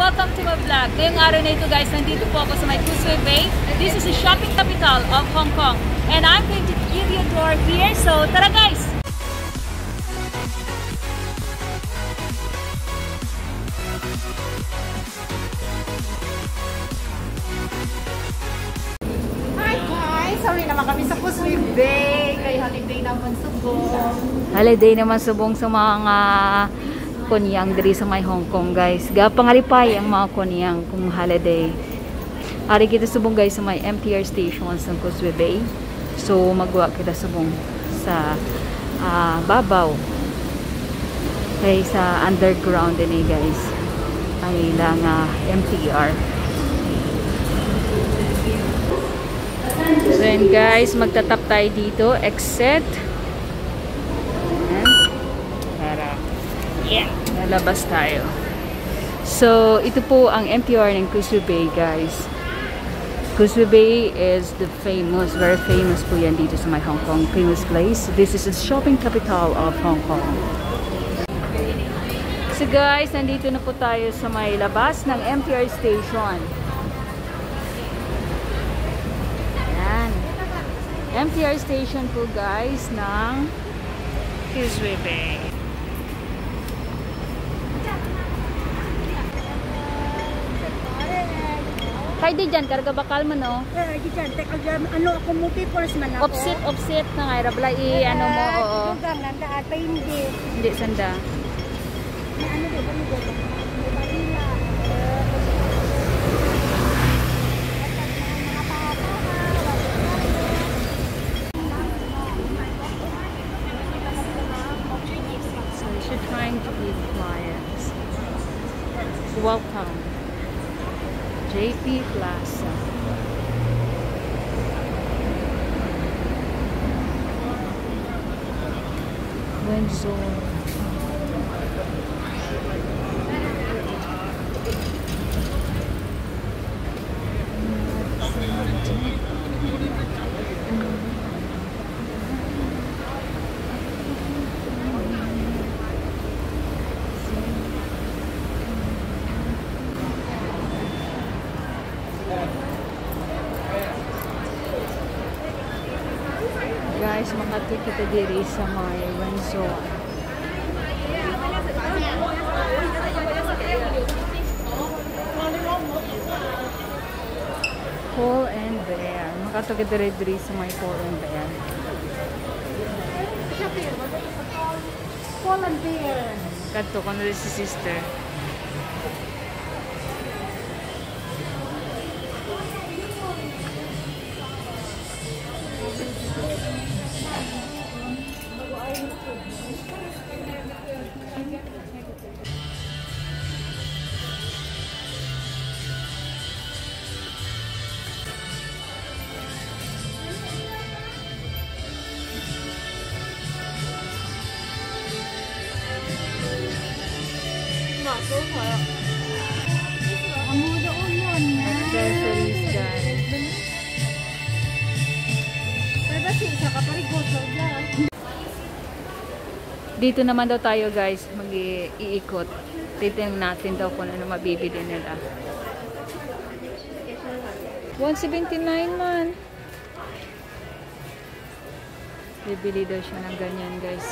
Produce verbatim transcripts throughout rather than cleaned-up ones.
welcome to my vlog. Ngayong araw na ito guys, nandito po ako sa may Causeway Bay. This is the shopping capital of Hong Kong. And I'm going to give you a tour here. So tara guys! Hi guys! Sorry naman kami sa Causeway Bay. Kay holiday naman subong. Holiday naman subong sa mga kunyang diri sa may Hong Kong guys. Gapangalipay ang mga kunyang kung holiday. Ari kita subong guys sa may M T R station sa Causeway Bay. So magwa kita subong sa uh, babaw. Kay sa underground din eh guys. Ang ilang uh, M T R. So yun guys, magtatap tayo dito. Exit. Yeah, nalabas tayo. So, ito po ang M T R ng Causeway Bay, guys. Causeway Bay is the famous, very famous po yan dito sa my Hong Kong. Famous place. This is the shopping capital of Hong Kong. So guys, nandito na po tayo sa may labas ng M T R station. Ayan. M T R station po guys ng Causeway Bay. Kay di dyan, karga bakal man no? Eh, di dyan. Teka dyan, ano ako mo papers man ako? Offset, offset na nga. Rabla i, ano mo, oo. Ito gang, nanda at hindi. Hindi, sanda. May ano dito, ano dito? May barila. So, you're trying to be quiet. Welcome. J P Plaza. Windsor. Guys, makati kita diri sa may Windsor. Paul and Bear. Makati kita diri sa may Paul and Bear. Paul and Bear. Kadto ko na si sister. Ang muda unon na. Accessories guys. Pwede si isa ka parigot sa ulan. Dito naman daw tayo guys, mag-iikot. Titingnan natin daw kung ano mabibili nila. one seventy-nine man. Bibili daw siya ng ganyan guys.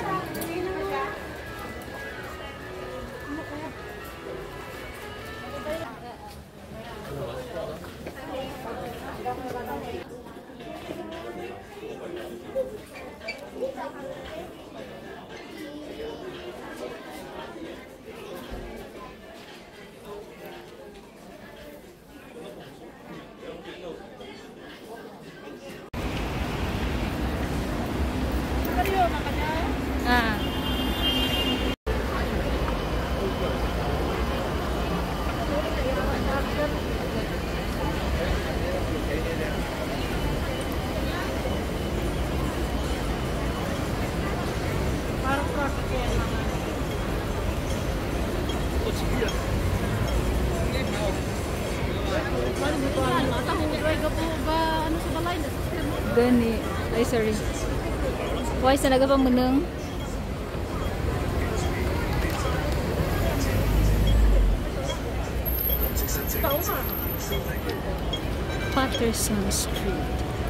Ah. Gani. Ay, sorry. Why sa naga pa munang? Patterson Street.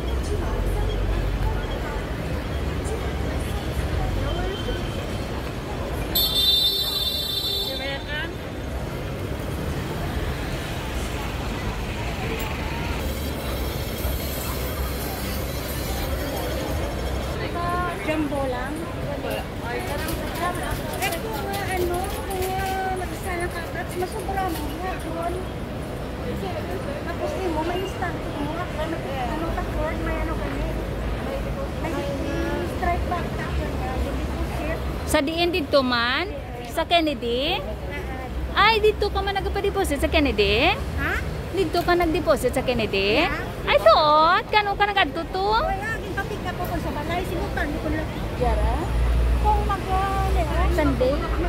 Jumbo lang. Eh kung uh, ano, kung uh, mag-isa ka, at masubra mo, hapon. Tapos di mo, may instant mo, ano, ano ka cord, may ano kanya. May strike back ka kanya, hindi po ship. Sa diin dito man? Sa Kennedy? Ay, dito ka man nagpa-deposit sa Kennedy? Ha? Dito ka nag-deposit sa Kennedy? Ay, suot? Kano ka nag-adto to? Kaya, papick up ako sa balay, sinutan mo ko lang. Yara? Kung mag, uh, Sunday? mag,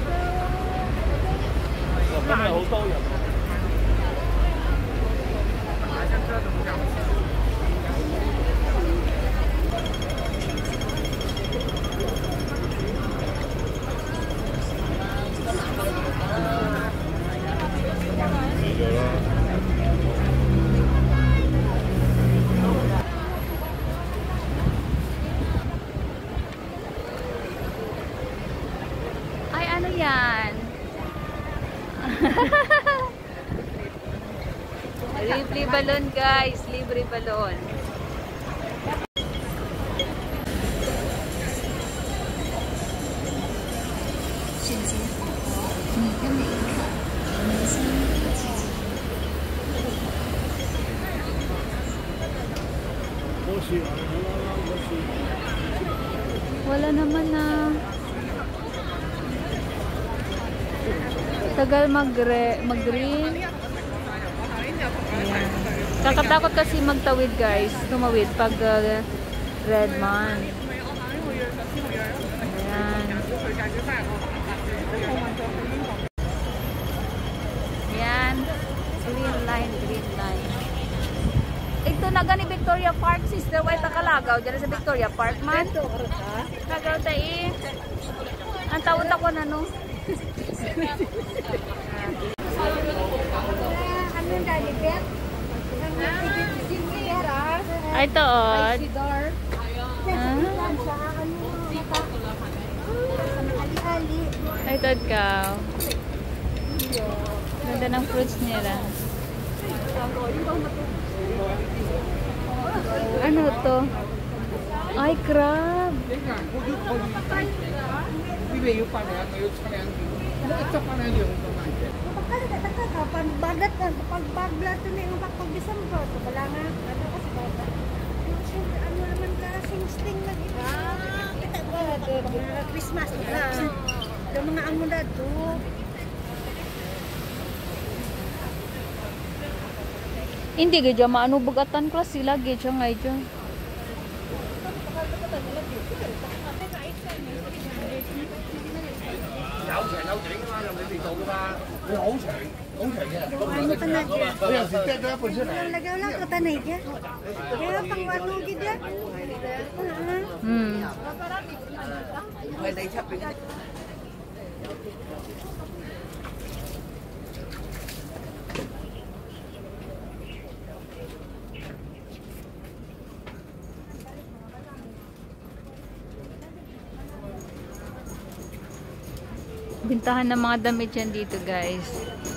Ay, ano yan? Libre balon, guys. Libre balon. Wala naman na. Tagal mag-green. Mag Kakatakot kasi magtawid, guys. Tumawid pag uh, red man. Ayan. Ayan. Green line, green line. Ito na gani Victoria Park, sister. Wait, nakalagaw. Diyan sa Victoria Park, man. Nagaw tayo. Ang tawad ako na, no? ano yung dalibet? Ay, ito, oh. Isidor. Ah. Ali-ali. Ay, ito, ikaw. Ganda ng fruits nila. Ano to? Ay, crab. Pagbagat ka, pagbaglat to na yung pag-December. Wala nga, ano kasi bata. Ano naman ka, sing-sting na iba. Kita ko, mga Christmas na. Yung mga amo na to. Hindi, gadya maano bugatan klase sila, gadya nga dyan. Ano ka na dyan? Ang lagaw lang ka tanay dyan. Kaya pang walugid dyan. Hmm. Bintahan ng mga damit yan dito, guys.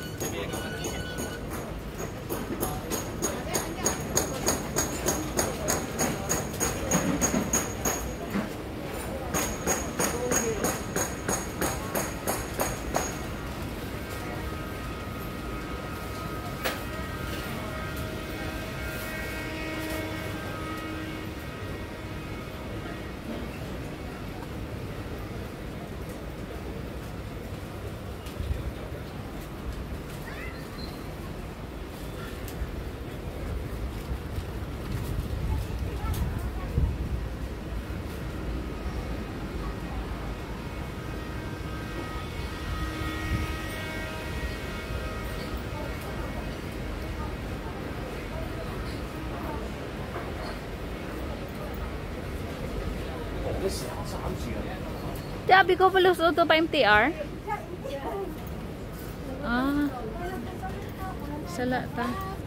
Sabi ko pala sa auto pa M T R. Ah. Sala ta.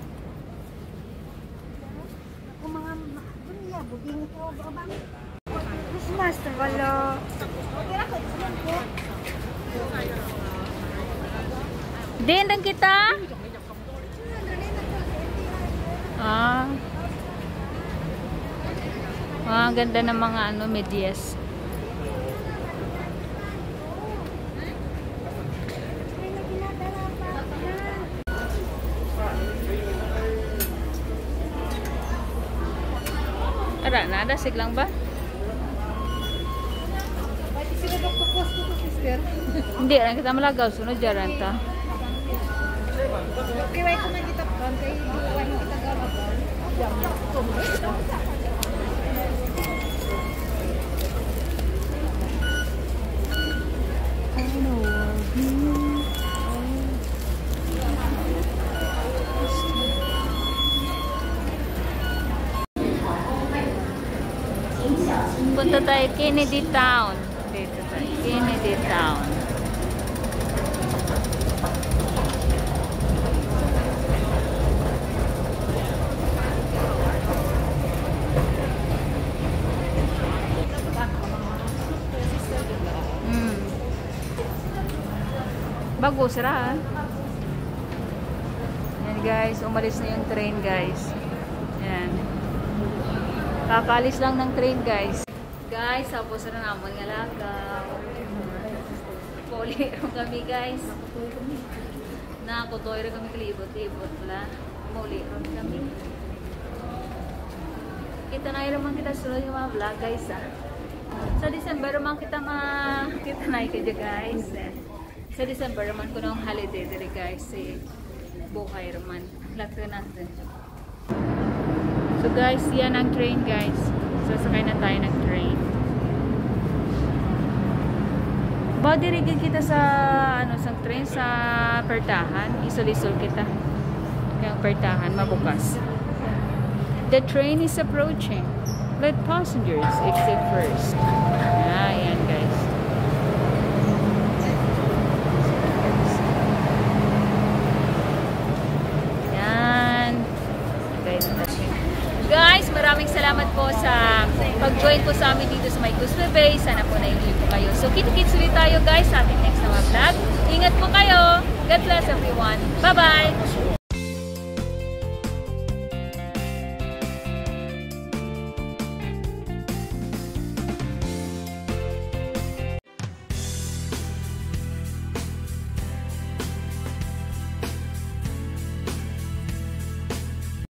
Ako mga dunya, buding ito, babang. Christmas, wala. Din lang kita. Ah. Ah, ganda ng mga ano, medyas. Ara, nada siglang ba? Hindi, lang kita malagaw. Sunod dyan ta. Kiway ko man kita kan kay kiway mo kita gawag. Punta tayo Kennedy Town. Dito tayo, Kennedy Town. Hmm. Bago, sira. Yan guys, umalis na yung train guys. Yan. Kakalis lang ng train guys. Guys, tapos na naman nga lagaw. Poli kami guys. Nakutoy rin kami kalibot-libot la. Muli rin kami. Kita na rin man kita sunod yung mga vlog guys ah. Sa December man kita ma... Kita na ikadya guys. Sa December man ko ng holiday dili guys. Si Bukay Roman. Lato natin. So guys, yan ang train guys. Sasakay na tayo ng train. Ba dirigid kita sa ano sa train sa Pertahan, isol-isol kita. Kaya Pertahan mabukas. The train is approaching. Let passengers exit first. Ah, yan guys. Yan. Guys, guys, maraming salamat po sa pag-join po sa amin dito sa May Gusto Bay. Sana po na-enjoy po kayo. So, kita-kits ulit tayo guys sa ating next na vlog. Ingat po kayo. God bless everyone. Bye-bye!